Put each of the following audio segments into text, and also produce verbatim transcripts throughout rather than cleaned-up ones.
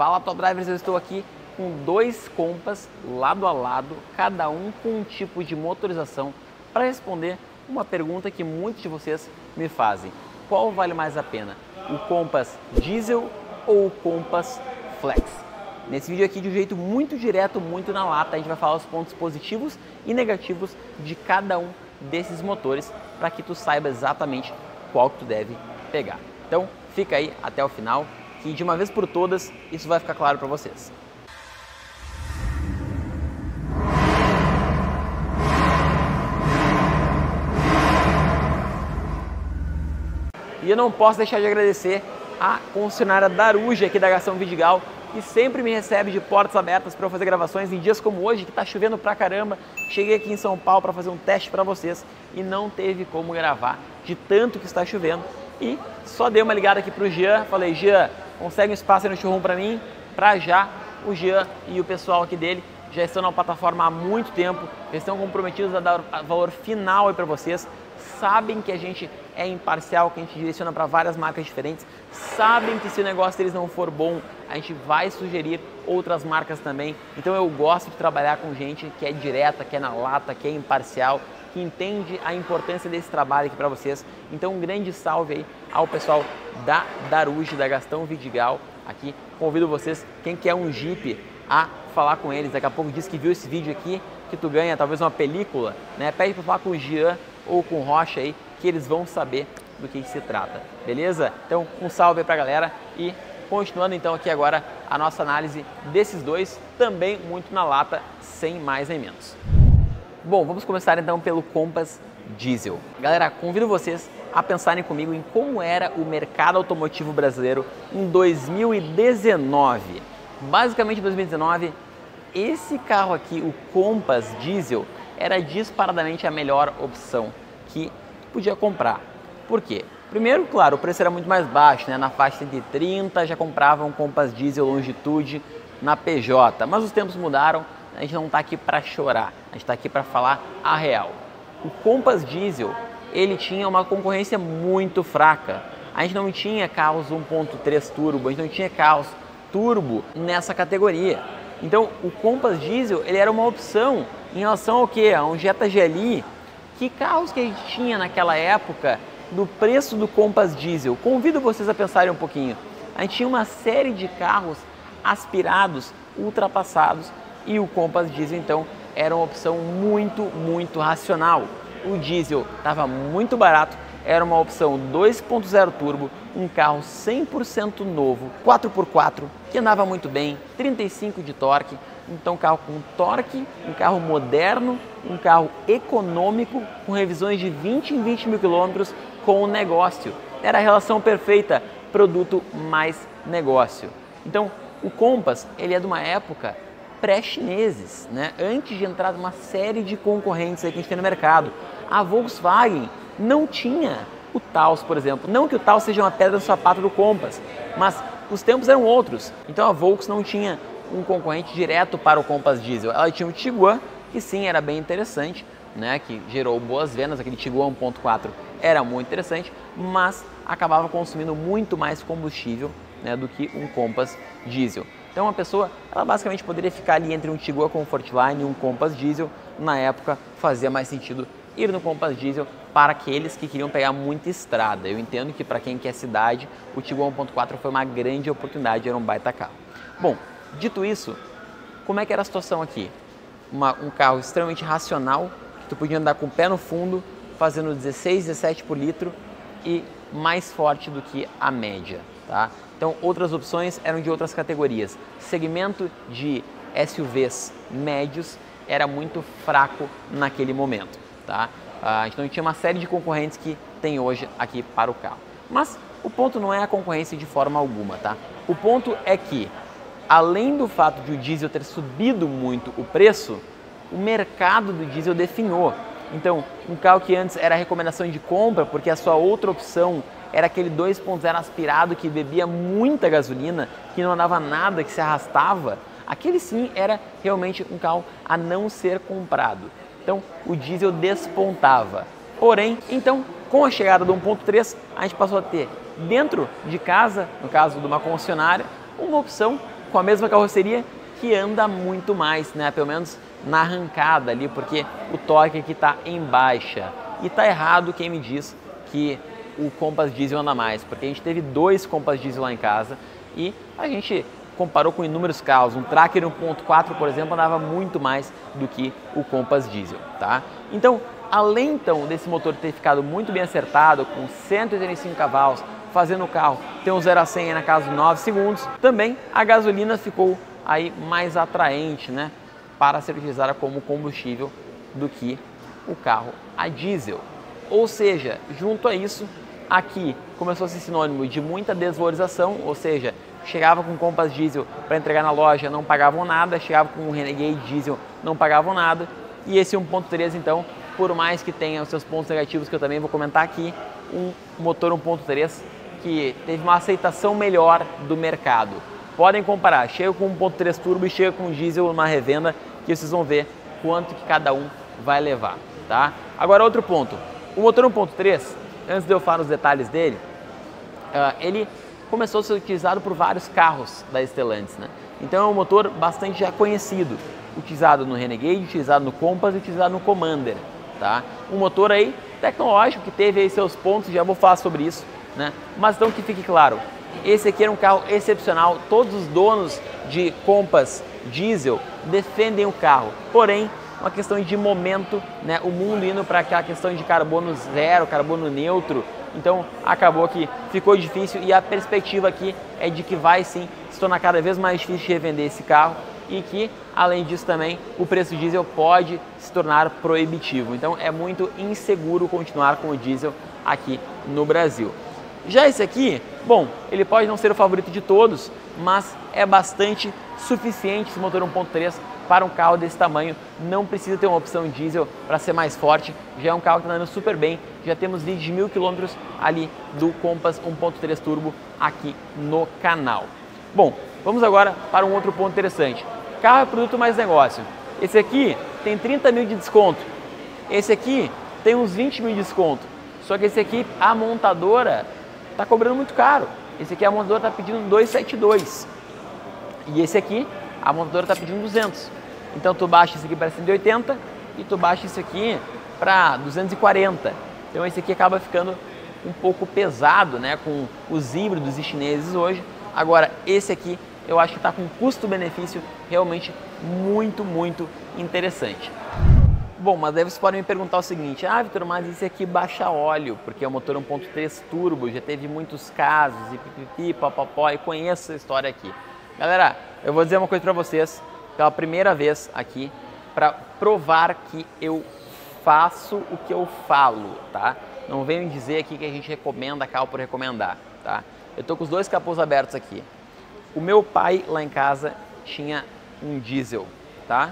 Fala Top Drivers, eu estou aqui com dois Compass lado a lado, cada um com um tipo de motorização, para responder uma pergunta que muitos de vocês me fazem. Qual vale mais a pena, o Compass Diesel ou o Compass Flex? Nesse vídeo aqui, de um jeito muito direto, muito na lata, a gente vai falar os pontos positivos e negativos de cada um desses motores, para que tu saiba exatamente qual que tu deve pegar. Então fica aí até o final, que de uma vez por todas isso vai ficar claro para vocês. E eu não posso deixar de agradecer a concessionária Daruge aqui da Gastão Vidigal, que sempre me recebe de portas abertas para eu fazer gravações em dias como hoje, que está chovendo pra caramba. Cheguei aqui em São Paulo para fazer um teste para vocês e não teve como gravar de tanto que está chovendo. E só dei uma ligada aqui para o Jean, falei: Jean, consegue um espaço aí no showroom para mim? Para já. O Jean e o pessoal aqui dele já estão na plataforma há muito tempo, eles estão comprometidos a dar valor final aí para vocês, sabem que a gente é imparcial, que a gente direciona para várias marcas diferentes, sabem que se o negócio deles não for bom, a gente vai sugerir outras marcas também. Então eu gosto de trabalhar com gente que é direta, que é na lata, que é imparcial, que entende a importância desse trabalho aqui para vocês. Então um grande salve aí ao pessoal da Daruge, da Gastão Vidigal aqui. Convido vocês, quem quer um Jeep, a falar com eles. Daqui a pouco diz que viu esse vídeo aqui, que tu ganha talvez uma película, né? Pede para falar com o Jean ou com o Rocha aí, que eles vão saber do que se trata, beleza? Então um salve aí pra galera e continuando então aqui agora a nossa análise desses dois, também muito na lata, sem mais nem menos. Bom, vamos começar então pelo Compass Diesel. Galera, convido vocês a pensarem comigo em como era o mercado automotivo brasileiro em dois mil e dezenove. Basicamente em dois mil e dezenove, esse carro aqui, o Compass Diesel, era disparadamente a melhor opção que podia comprar. Por quê? Primeiro, claro, o preço era muito mais baixo, né? Na faixa cento e trinta já comprava um Compass Diesel Longitude na P J, mas os tempos mudaram, a gente não está aqui para chorar, a gente está aqui para falar a real. O Compass Diesel, ele tinha uma concorrência muito fraca, a gente não tinha carros um ponto três turbo, a gente não tinha carros turbo nessa categoria. Então o Compass Diesel, ele era uma opção em relação ao que? A um Jetta G L I. Que carros que a gente tinha naquela época do preço do Compass Diesel? Convido vocês a pensarem um pouquinho. A gente tinha uma série de carros aspirados, ultrapassados, e o Compass Diesel então era uma opção muito, muito racional. O diesel estava muito barato, era uma opção dois ponto zero turbo, um carro cem por cento novo, quatro por quatro, que andava muito bem, trinta e cinco de torque. Então, um carro com torque, um carro moderno, um carro econômico, com revisões de vinte em vinte mil quilômetros com o negócio. Era a relação perfeita, produto mais negócio. Então, o Compass, ele é de uma época pré-chineses, né? Antes de entrar numa série de concorrentes aí que a gente tem no mercado. A Volkswagen não tinha o Taos, por exemplo. Não que o Taos seja uma pedra no sapato do Compass, mas os tempos eram outros. Então, a Volks não tinha um concorrente direto para o Compass Diesel. Ela tinha o Tiguan, que sim, era bem interessante, né, que gerou boas vendas, aquele Tiguan um ponto quatro era muito interessante, mas acabava consumindo muito mais combustível, né, do que um Compass Diesel. Então uma pessoa, ela basicamente poderia ficar ali entre um Tiguan Comfortline e um Compass Diesel. Na época fazia mais sentido ir no Compass Diesel para aqueles que queriam pegar muita estrada. Eu entendo que para quem quer cidade, o Tiguan um ponto quatro foi uma grande oportunidade, era um baita carro. Bom, dito isso, como é que era a situação aqui? Uma, um carro extremamente racional, que tu podia andar com o pé no fundo, fazendo dezesseis, dezessete por litro e mais forte do que a média, tá? Então outras opções eram de outras categorias. Segmento de S U Vs médios era muito fraco naquele momento, tá? A gente não tinha uma série de concorrentes que tem hoje aqui para o carro. Mas o ponto não é a concorrência de forma alguma, tá? O ponto é que, além do fato de o diesel ter subido muito o preço, o mercado do diesel definhou. Então, um carro que antes era recomendação de compra, porque a sua outra opção era aquele dois ponto zero aspirado que bebia muita gasolina, que não andava nada, que se arrastava, aquele sim era realmente um carro a não ser comprado. Então, o diesel despontava. Porém, então, com a chegada do um ponto três, a gente passou a ter dentro de casa, no caso de uma concessionária, uma opção com a mesma carroceria que anda muito mais, né? Pelo menos na arrancada ali, porque o torque aqui está em baixa. E tá errado quem me diz que o Compass Diesel anda mais, porque a gente teve dois Compass Diesel lá em casa e a gente comparou com inúmeros carros. Um Tracker um ponto quatro, por exemplo, andava muito mais do que o Compass Diesel, tá? Então, além então desse motor ter ficado muito bem acertado, com cento e oitenta e cinco cavalos, fazendo o carro ter um zero a cem na casa de nove segundos, também a gasolina ficou aí mais atraente, né, para ser utilizada como combustível do que o carro a diesel. Ou seja, junto a isso, aqui começou a ser sinônimo de muita desvalorização, ou seja, chegava com Compass Diesel para entregar na loja, não pagavam nada, chegava com o Renegade Diesel, não pagavam nada, e esse um ponto três, então, por mais que tenha os seus pontos negativos, que eu também vou comentar aqui, um motor um ponto três que teve uma aceitação melhor do mercado. Podem comparar, chega com um ponto três turbo e chega com diesel numa revenda, que vocês vão ver quanto que cada um vai levar, tá? Agora outro ponto, o motor um ponto três, antes de eu falar os detalhes dele, uh, ele começou a ser utilizado por vários carros da Stellantis, né? Então é um motor bastante já conhecido, utilizado no Renegade, utilizado no Compass e utilizado no Commander, tá? Um motor aí tecnológico que teve aí seus pontos, já vou falar sobre isso, né? Mas então que fique claro, esse aqui era um carro excepcional, todos os donos de Compass diesel defendem o carro, porém uma questão de momento, né? O mundo indo para aquela questão de carbono zero, carbono neutro, então acabou que ficou difícil e a perspectiva aqui é de que vai sim se tornar cada vez mais difícil de revender esse carro e que, além disso também, o preço diesel pode se tornar proibitivo. Então é muito inseguro continuar com o diesel aqui no Brasil. Já esse aqui, bom, ele pode não ser o favorito de todos, mas é bastante suficiente esse motor um ponto três para um carro desse tamanho. Não precisa ter uma opção diesel para ser mais forte, já é um carro que está andando super bem, já temos vídeo de mil quilômetros ali do Compass um ponto três Turbo aqui no canal. Bom, vamos agora para um outro ponto interessante. Carro é produto mais negócio. Esse aqui tem trinta mil de desconto, esse aqui tem uns vinte mil de desconto, só que esse aqui a montadora está cobrando muito caro. Esse aqui a montadora está pedindo duzentos e setenta e dois e esse aqui a montadora está pedindo duzentos. Então tu baixa esse aqui para cento e oitenta e tu baixa esse aqui para duzentos e quarenta. Então esse aqui acaba ficando um pouco pesado, né, com os híbridos e chineses hoje. Agora esse aqui eu acho que está com um custo-benefício realmente muito, muito interessante. Bom, mas daí vocês podem me perguntar o seguinte: ah, Vitor, mas esse aqui baixa óleo, porque é um motor um ponto três turbo, já teve muitos casos, e pipipi, papapó, e conheço essa história aqui. Galera, eu vou dizer uma coisa para vocês, pela primeira vez aqui, para provar que eu faço o que eu falo, tá? Não venho dizer aqui que a gente recomenda carro por recomendar, tá? Eu tô com os dois capôs abertos aqui. O meu pai lá em casa tinha um diesel, tá?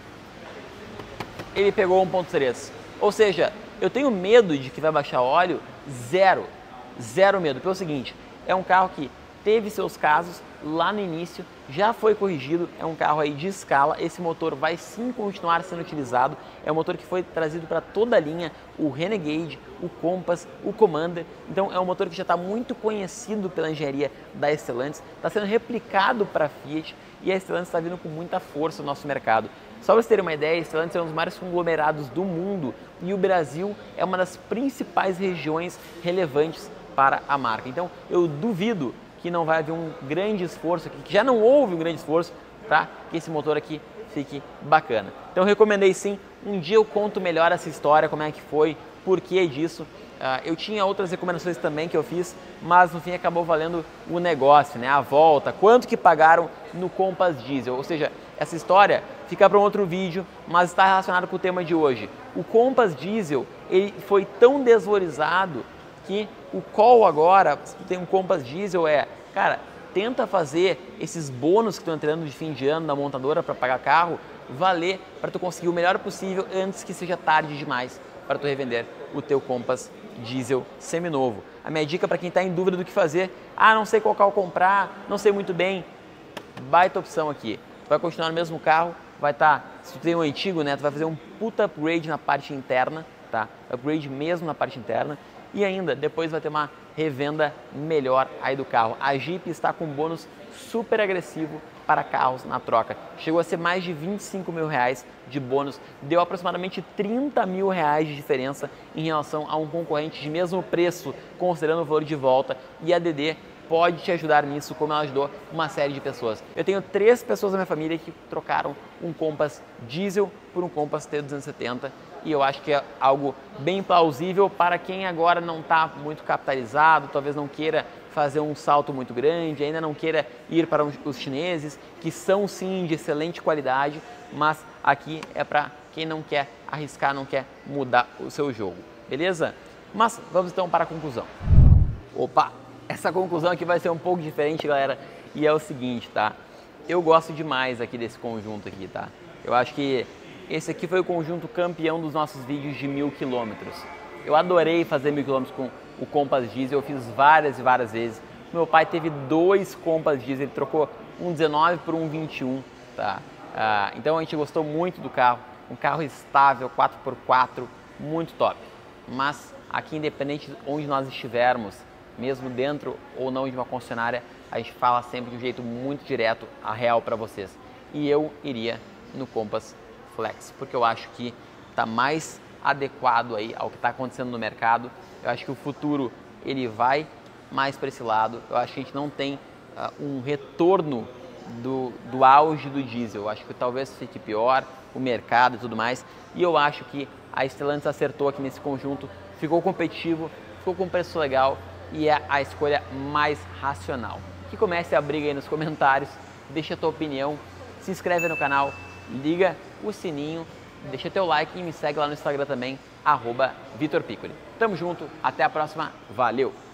Ele pegou um ponto três, ou seja, eu tenho medo de que vai baixar óleo? Zero, zero medo, pelo seguinte, é um carro que teve seus casos lá no início, já foi corrigido, é um carro aí de escala, esse motor vai sim continuar sendo utilizado, é um motor que foi trazido para toda a linha, o Renegade, o Compass, o Commander, então é um motor que já está muito conhecido pela engenharia da Stellantis, está sendo replicado para a Fiat e a Stellantis está vindo com muita força no nosso mercado. Só para vocês terem uma ideia, a Stellantis é um dos maiores conglomerados do mundo e o Brasil é uma das principais regiões relevantes para a marca. Então eu duvido que não vai haver um grande esforço aqui, que já não houve um grande esforço para que esse motor aqui fique bacana. Então eu recomendei sim, um dia eu conto melhor essa história, como é que foi, por que disso. Uh, eu tinha outras recomendações também que eu fiz, mas no fim acabou valendo o negócio, né? A volta, quanto que pagaram no Compass Diesel, ou seja, essa história fica para um outro vídeo, mas está relacionado com o tema de hoje. O Compass Diesel, ele foi tão desvalorizado que o call agora, tem um Compass Diesel, é, cara, tenta fazer esses bônus que estão entrando de fim de ano na montadora para pagar carro, valer para tu conseguir o melhor possível antes que seja tarde demais para tu revender o teu Compass Diesel seminovo. A minha dica para quem está em dúvida do que fazer, ah, não sei qual carro comprar, não sei muito bem, baita opção aqui. Tu vai continuar no mesmo carro, vai estar, tá, se tu tem um antigo, né, tu vai fazer um puta upgrade na parte interna, tá? Upgrade mesmo na parte interna. E ainda, depois vai ter uma revenda melhor aí do carro. A Jeep está com um bônus super agressivo para carros na troca. Chegou a ser mais de vinte e cinco mil reais de bônus, deu aproximadamente trinta mil reais de diferença em relação a um concorrente de mesmo preço, considerando o valor de volta, e a D D pode te ajudar nisso, como ela ajudou uma série de pessoas. Eu tenho três pessoas da minha família que trocaram um Compass diesel por um Compass T duzentos e setenta, e eu acho que é algo bem plausível para quem agora não está muito capitalizado, talvez não queira fazer um salto muito grande, ainda não queira ir para os chineses, que são sim de excelente qualidade, mas aqui é para quem não quer arriscar, não quer mudar o seu jogo, beleza? Mas vamos então para a conclusão. Opa, essa conclusão aqui vai ser um pouco diferente, galera, e é o seguinte, tá? Eu gosto demais aqui desse conjunto aqui, tá? Eu acho que esse aqui foi o conjunto campeão dos nossos vídeos de mil quilômetros. Eu adorei fazer mil quilômetros com o Compass diesel, eu fiz várias e várias vezes. Meu pai teve dois Compass diesel, ele trocou um dezenove por um vinte e um, tá? Ah, então a gente gostou muito do carro, um carro estável, quatro por quatro, muito top. Mas aqui, independente de onde nós estivermos, mesmo dentro ou não de uma concessionária, a gente fala sempre de um jeito muito direto, a real para vocês. E eu iria no Compass Flex, porque eu acho que está mais adequado aí ao que está acontecendo no mercado. Eu acho que o futuro ele vai mais para esse lado. Eu acho que a gente não tem uh, um retorno do, do auge do diesel. Eu acho que talvez fique pior o mercado e tudo mais. E eu acho que a Stellantis acertou aqui nesse conjunto, ficou competitivo, ficou com preço legal e é a escolha mais racional. Que comece a briga aí nos comentários, deixa a tua opinião, se inscreve no canal, liga o sininho, deixa teu like e me segue lá no Instagram também, arroba Vitor Piccoli. Tamo junto, até a próxima, valeu!